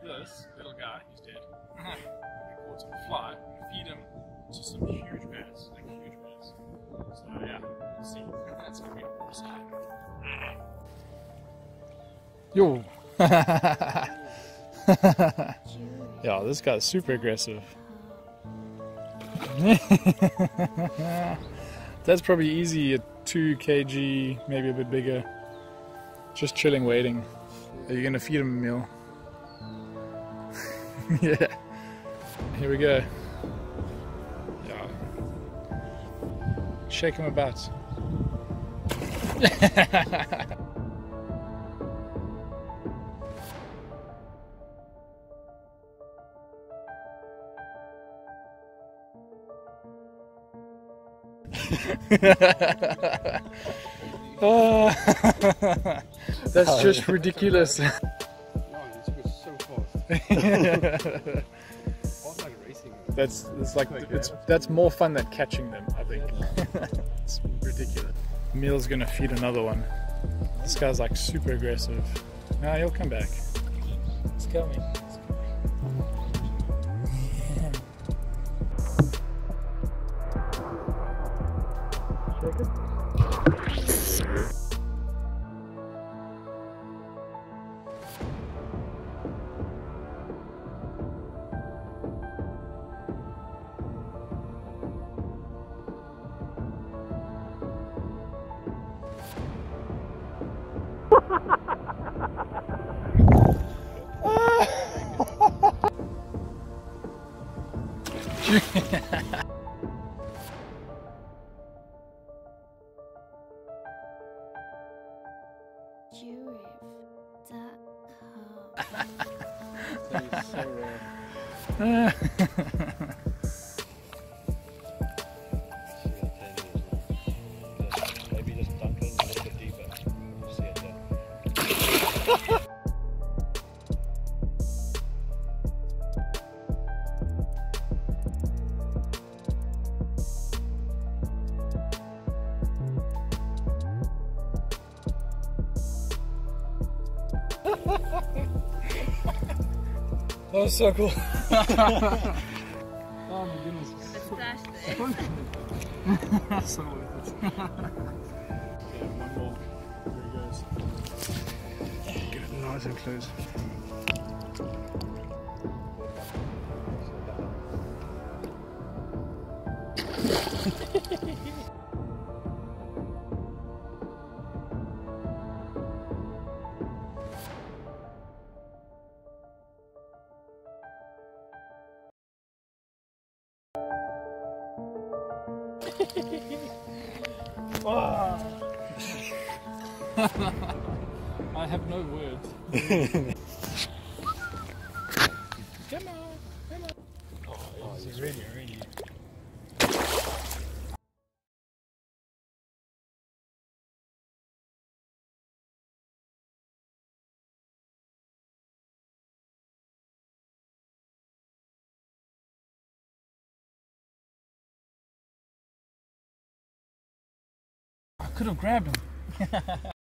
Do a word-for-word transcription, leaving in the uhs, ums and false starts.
this little guy, he's dead. We caught some fly, feed him to some huge bass, like huge bass. So yeah, we'll see. That's gonna be awesome. Yo! Yeah, this guy's super aggressive. That's probably easy at two kilograms, maybe a bit bigger. Just chilling, waiting. Are you gonna feed him a meal? Yeah. Here we go. Yeah. Shake him about. Oh, that's just ridiculous. Wow, you took it so fast. Like racing. That's that's like it's that's more fun than catching them, I think. It's ridiculous. Meal's gonna feed another one. This guy's like super aggressive. Nah, he'll come back. He's coming. He's coming. Shake it. Maybe just dunk in a little bit deeper. See it there. That was so cool. Oh my goodness. So worth it. Yeah, one more. There he goes. Get it nice and close. Oh. I have no words. Come on, come on. Oh, he's ready, ready. I could have grabbed him.